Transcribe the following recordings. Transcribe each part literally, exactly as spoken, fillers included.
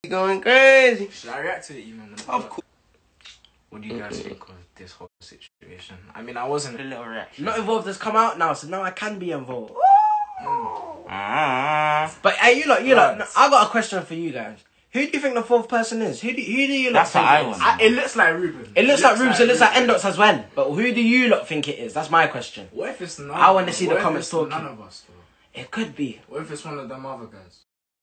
Going crazy. Should I react to it even? Of course. What do you guys think of this whole situation? I mean, I wasn't a little reaction. Not involved has come out now, so now I can be involved. Mm. Ah. But hey, you lot, you lot, no, I got a question for you guys. Who do you think the fourth person is? Who do, who do you lot That's think what I it is? want. I, it looks like Ruben. It looks like Rubes, it looks like Endox as well. But who do you lot think it is? That's my question. What if it's none? I want to see the what if comments it's talking. None of us, though. It could be. What if it's one of them other guys?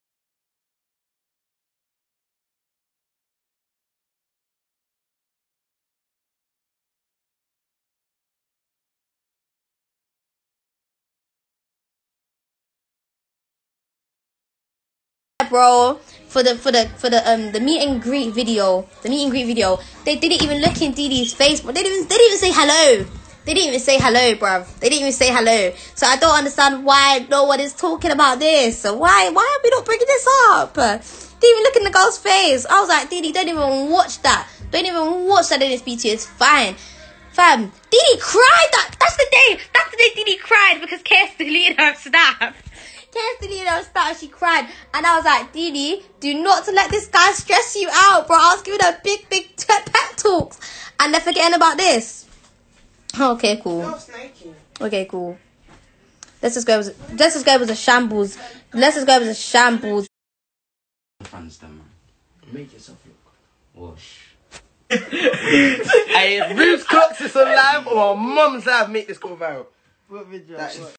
Bro, for the for the for the um the meet and greet video, the meet and greet video, they didn't even look in Didi's face, but they didn't even they didn't even say hello. They didn't even say hello, bruv. They didn't even say hello. So I don't understand why no one is talking about this. So why why are we not bringing this up? Didn't even look in the girl's face. I was like, Didi, don't even watch that. Don't even watch that in this B T. It's fine. Fam, Didi cried. That that's the day. That's the day Didi cried because K S deleted her snap. K S deleted her snap. She cried, and I was like, Didi, do not let this guy stress you out, bro. I was giving her big, big pep talks, and they're forgetting about this. Okay, cool. Okay, cool. Let's just go. Was, let's just go. Was a shambles. Let's just go. Was a shambles. Fans them, man. Make yourself look. Wash. Hey, if Rubes clocks this on live or my mum's live, make this go viral. What video? That is